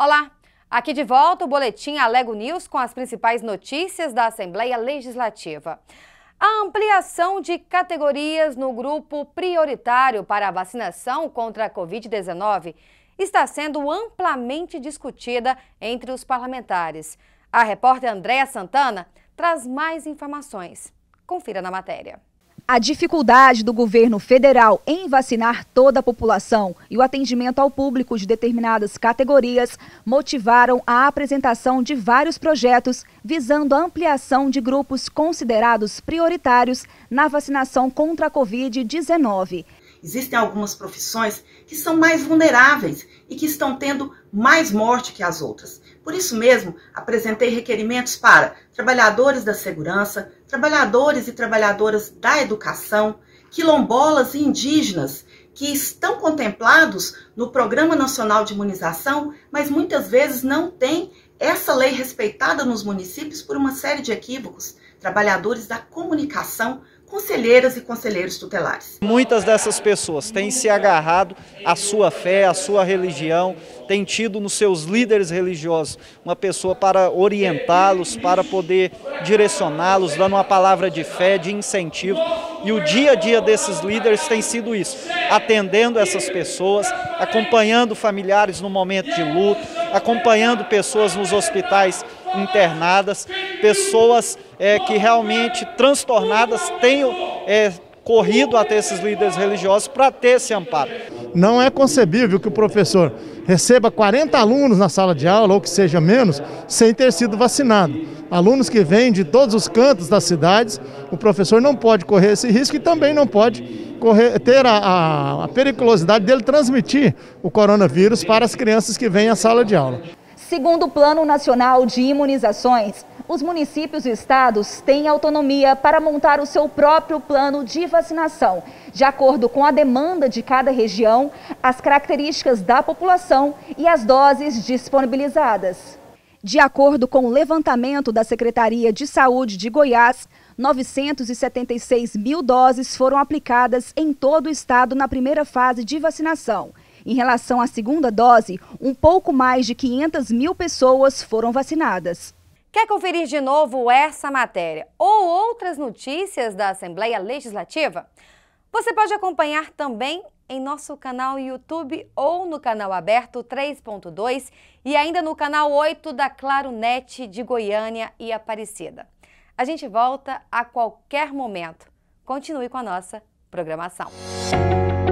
Olá, aqui de volta o Boletim Alego News com as principais notícias da Assembleia Legislativa. A ampliação de categorias no grupo prioritário para a vacinação contra a Covid-19 está sendo amplamente discutida entre os parlamentares. A repórter Andréa Santana traz mais informações. Confira na matéria. A dificuldade do governo federal em vacinar toda a população e o atendimento ao público de determinadas categorias motivaram a apresentação de vários projetos visando a ampliação de grupos considerados prioritários na vacinação contra a Covid-19. Existem algumas profissões que são mais vulneráveis e que estão tendo mais morte que as outras. Por isso mesmo, apresentei requerimentos para trabalhadores da segurança, trabalhadores e trabalhadoras da educação, quilombolas e indígenas, que estão contemplados no Programa Nacional de Imunização, mas muitas vezes não têm essa lei respeitada nos municípios por uma série de equívocos. Trabalhadores da comunicação, conselheiras e conselheiros tutelares. Muitas dessas pessoas têm se agarrado à sua fé, à sua religião, têm tido nos seus líderes religiosos uma pessoa para orientá-los, para poder direcioná-los, dando uma palavra de fé, de incentivo. E o dia a dia desses líderes tem sido isso, atendendo essas pessoas, acompanhando familiares no momento de luto, acompanhando pessoas nos hospitais internadas, pessoas que realmente transtornadas tenham corrido até esses líderes religiosos para ter esse amparo. Não é concebível que o professor receba 40 alunos na sala de aula, ou que seja menos, sem ter sido vacinado. Alunos que vêm de todos os cantos das cidades, o professor não pode correr esse risco e também não pode ter a periculosidade dele transmitir o coronavírus para as crianças que vêm à sala de aula. Segundo o Plano Nacional de Imunizações, os municípios e estados têm autonomia para montar o seu próprio plano de vacinação, de acordo com a demanda de cada região, as características da população e as doses disponibilizadas. De acordo com o levantamento da Secretaria de Saúde de Goiás, 976 mil doses foram aplicadas em todo o estado na primeira fase de vacinação. Em relação à segunda dose, um pouco mais de 500 mil pessoas foram vacinadas. Quer conferir de novo essa matéria ou outras notícias da Assembleia Legislativa? Você pode acompanhar também em nosso canal YouTube ou no canal aberto 3.2 e ainda no canal 8 da Claro Net de Goiânia e Aparecida. A gente volta a qualquer momento. Continue com a nossa programação.